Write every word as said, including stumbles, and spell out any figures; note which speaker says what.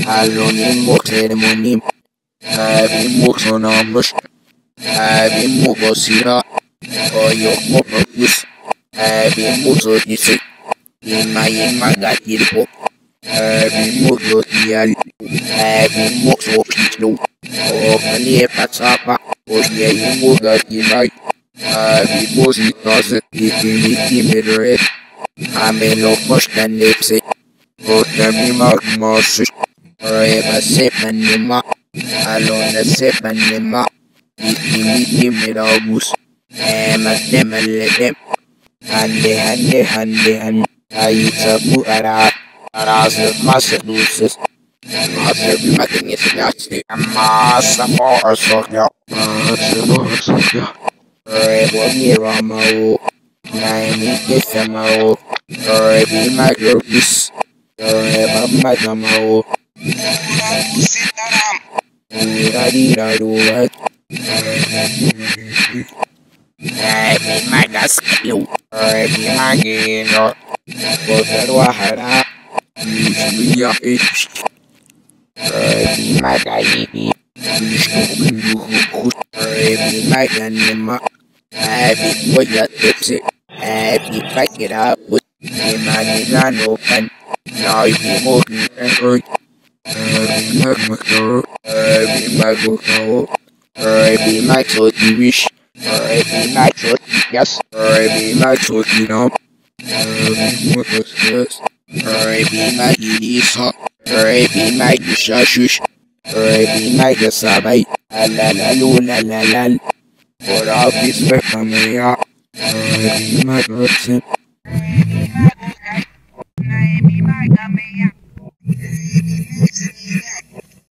Speaker 1: Alonimo ceremony, Abimo sonamus, Abimo bosira, Oyo mopus, Abimo zodisi, Ima ima gatirpo, Abimo zodial, Abimo zokitlo, Okanie patsapa, Oye imo gatinai, Abimo zitas, Ikimi kimere, Amelo postanepse, Otami magmos. Reba sepanima, alona sepanima, iti mirabus, ema temelem, hande hande hande hande, aitabu ara, arasa masa luces, masa bimakinis yasti, masa more sokya, masa more sokya, reba miramao, naimi kesamao, rebi magrobis, reba magamao. Iradirarua Ebi magaskilu Ebi magino Botarwahara Yushmiya ish Ebi magayibi Yushkukuruhu Ebi maganima Ebi koyatepse Ebi pakiraput Imanilanopan Naibi mogi and Ebi magmakaro Ebi magmakaro Ebi magsotiwish Ebi magsotikas Ebi magsotinam Ebi magsotikas Ebi magilisa Ebi magisashush Ebi magasabay Alalalulalal Orabis bekamaya Ebi magotsim Ebi magamaya